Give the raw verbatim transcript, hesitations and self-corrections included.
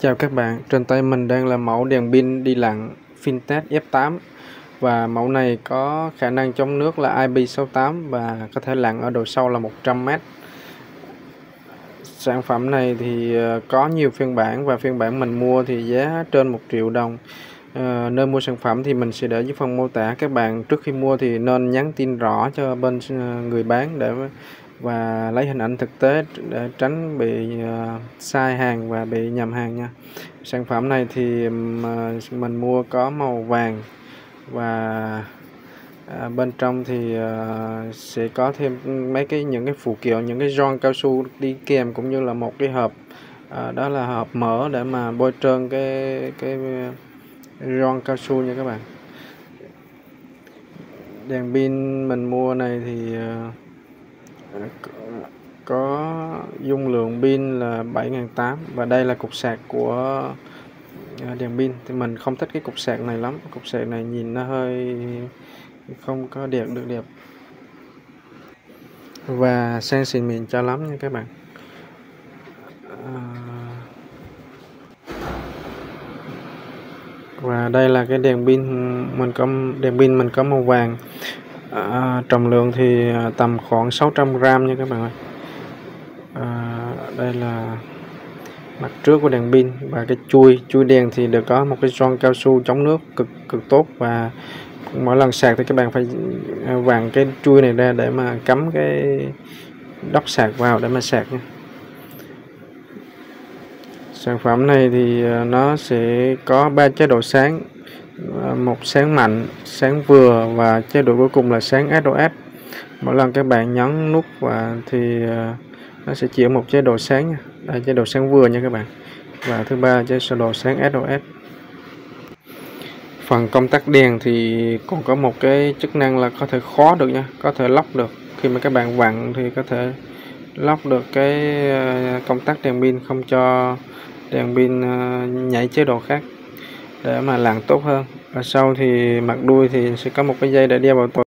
Chào các bạn, trên tay mình đang là mẫu đèn pin đi lặn Phintech F tám và mẫu này có khả năng chống nước là I P sáu tám và có thể lặn ở độ sâu là một trăm mét. Sản phẩm này thì có nhiều phiên bản và phiên bản mình mua thì giá trên một triệu đồng. À, nơi mua sản phẩm thì mình sẽ để dưới phần mô tả. Các bạn trước khi mua thì nên nhắn tin rõ cho bên người bán để và lấy hình ảnh thực tế để tránh bị uh, sai hàng và bị nhầm hàng nha. Sản phẩm này thì uh, mình mua có màu vàng và à, bên trong thì uh, sẽ có thêm mấy cái những cái phụ kiện, những cái gioăng cao su đi kèm, cũng như là một cái hộp uh, đó là hộp mỡ để mà bôi trơn cái cái gioăng cao su nha các bạn. Đèn pin mình mua này thì uh, có dung lượng pin là bảy nghìn tám trăm và đây là cục sạc của đèn pin. Thì mình không thích cái cục sạc này lắm, cục sạc này nhìn nó hơi không có đẹp được đẹp và sang xịn mịn cho lắm nha các bạn. À, và đây là cái đèn pin mình có đèn pin mình có màu vàng. À, trọng lượng thì tầm khoảng sáu trăm gram nha các bạn ơi. À, đây là mặt trước của đèn pin và cái chui chui đèn thì được có một cái gioăng cao su chống nước cực cực tốt, và mỗi lần sạc thì các bạn phải vặn cái chui này ra để mà cắm cái đốc sạc vào để mà sạc nha. Sản phẩm này thì nó sẽ có ba chế độ sáng, một sáng mạnh, sáng vừa và chế độ cuối cùng là sáng S O S. Mỗi lần các bạn nhấn nút và thì nó sẽ chỉ một chế độ sáng nha. Đây, chế độ sáng vừa nha các bạn, và thứ ba chế độ sáng S O S. Phần công tắc đèn thì còn có một cái chức năng là có thể khóa được nha, có thể lóc được. Khi mà các bạn vặn thì có thể lóc được cái công tắc đèn pin, không cho đèn pin nhảy chế độ khác để mà lặn tốt hơn. Và sau thì mặt đuôi thì sẽ có một cái dây để đeo vào